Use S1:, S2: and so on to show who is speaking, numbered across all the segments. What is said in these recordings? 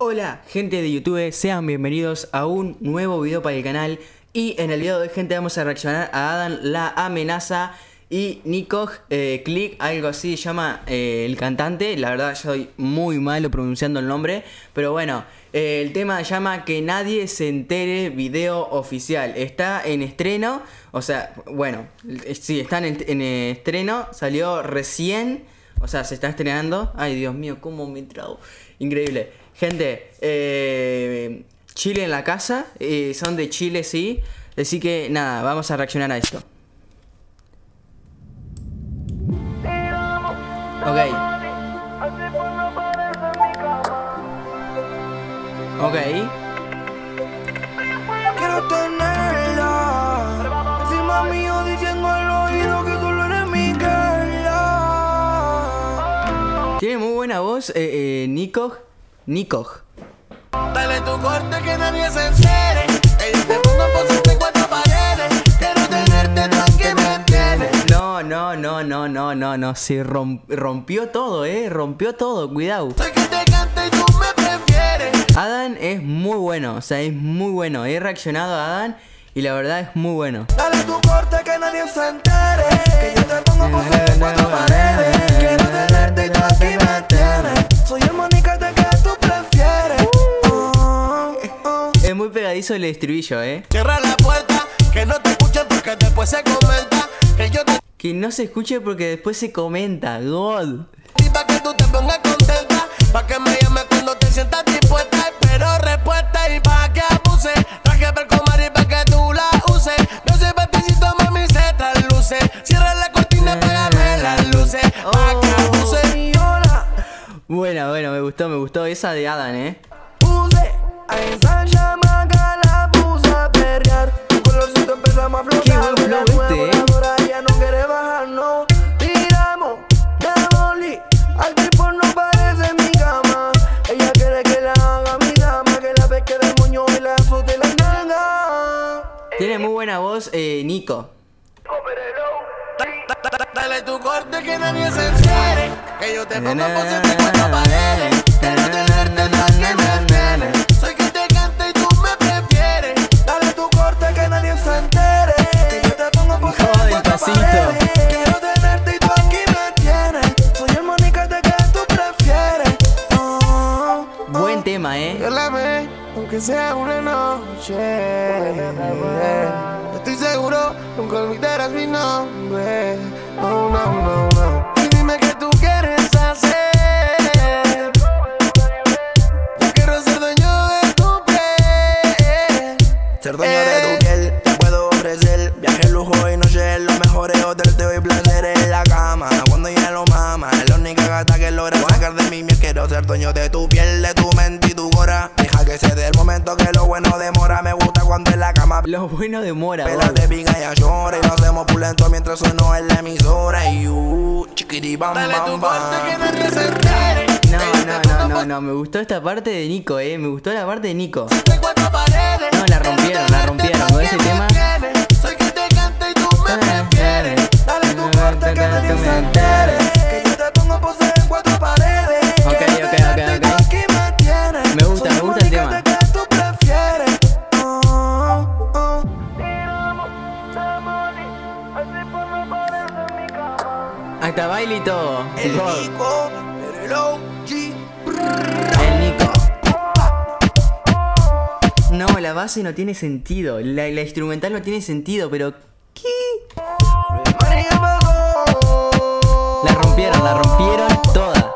S1: Hola gente de YouTube, sean bienvenidos a un nuevo video para el canal. Y en el video de hoy, gente, vamos a reaccionar a Adam La Amenaza y Nikoj Click, algo así se llama el cantante. La verdad soy muy malo pronunciando el nombre, pero bueno, el tema se llama Que Nadie Se Entere, video oficial. Está en estreno, o sea, bueno, sí, está en estreno, salió recién, o sea, se está estrenando. Ay, Dios mío, cómo me trago. Increíble. Gente, Chile en la casa, son de Chile, sí. Así que nada, vamos a reaccionar a esto. Ok. Ok.
S2: Quiero tenerla encima mío diciendo al oído que solo eres mi girl.
S1: Tiene muy buena voz, Nikoj.
S2: Dale tu corte que nadie se entere. Que yo te pongo en posición en cuatro paredes. Quiero tenerte tan que me tienes.
S1: No, se rompió todo, rompió todo, cuidado.
S2: Soy que te canta y tú me prefieres.
S1: Adam es muy bueno, o sea, es muy bueno. He reaccionado a Adam y la verdad es muy bueno.
S2: Dale tu corte que nadie se entere. Que yo te pongo en posición en cuatro paredes. Quiero tenerte y tú aquí me tienes. Soy el monicate que tú prefieres.
S1: Es muy pegadizo el estribillo,
S2: Cierra la puerta, que no te escuchen porque después se comenta que yo te...
S1: Que no se escuche porque después se comenta, God.
S2: Y pa' que tú te pongas contenta, pa' que me llames cuando te sientas dispuesta. Espero respuesta y pa' que abuse. Traje para comer y pa' que tú la uses. No sé paticito, mami, se trasluce. Cierra la cortina, apágame las luces. Pa' que abuse y hola.
S1: Bueno, me gustó esa de Adam,
S2: Puse a esa chamaca, la puse a perrear. Tu colorcito empezamos a flotar.
S1: Qué buen flow
S2: Ahora ya no quiere bajar, no. Tiramos de boli. Al tipo no parece mi cama. Ella quiere que la haga mi dama. Que la pesque del moño y la azote la nalga.
S1: Tiene muy buena voz, Nico.
S2: Dale tu corte que nadie se entere. Que yo te pongo en posición de cuatro paredes. Quiero tenerte más que me tienes. Soy que te canta y tú me prefieres. Dale tu corte que nadie se entere. Que yo te pongo en posición de cuatro paredes. Quiero tenerte y tú aquí me tienes. Soy el monicate que tú prefieres.
S1: Buen tema,
S2: Yo la amé, aunque sea una noche. Estoy seguro, nunca olvidarás mi nombre. No. Y dime qué tú quieres hacer. Yo quiero ser dueño de tu piel. Ser dueño de tu piel, te puedo ofrecer viaje, lujo y noche en los mejores hoteles. Te doy placer en la cama, cuando ya lo mama. Es la única gata que logra sacar de mi miel. Quiero ser dueño de tu piel, de tu mente y tu cora. Deja que se dé el momento que lo bueno demora. Me gusta cuando en la cama
S1: Lo bueno demora,
S2: pelas de pica y llora. Y nos hacemos pulento mientras sueno en la emisora. Y chiquiri bam bam bam. Que nadie se entere.
S1: No, me gustó esta parte de Nico, me gustó la parte de Nico.
S2: No,
S1: la rompieron con ese tema.
S2: Soy que te canta y tú me prefieres. Dale tu corte que nadie se entere. Que yo te pongo pose en cuatro paredes.
S1: Ok. Me gusta el tema.
S2: Que tú prefieres.
S1: Hasta baile y todo.
S2: El Nico, el OG.
S1: El Nico. No, la base no tiene sentido. La instrumental no tiene sentido, pero ¿qué? La rompieron toda.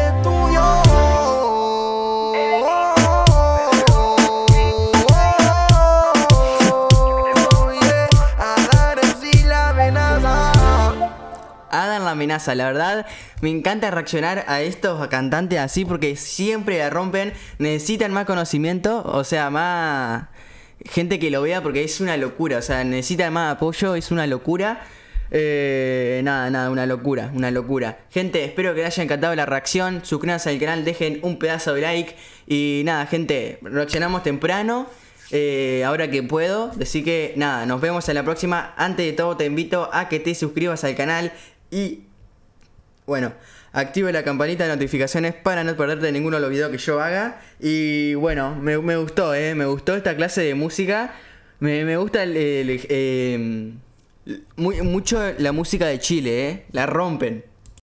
S1: Adam La Amenaza, la verdad me encanta reaccionar a estos cantantes así porque siempre la rompen. Necesitan más conocimiento, o sea, más gente que lo vea porque es una locura. O sea, necesitan más apoyo, es una locura. Una locura. Gente, espero que les haya encantado la reacción. Suscríbanse al canal, dejen un pedazo de like. Y nada, gente, reaccionamos temprano. Ahora que puedo. Así que nada, nos vemos en la próxima. Antes de todo te invito a que te suscribas al canal. Y bueno, active la campanita de notificaciones para no perderte ninguno de los videos que yo haga. Y bueno, me gustó, me gustó esta clase de música. Me gusta mucho la música de Chile, la rompen.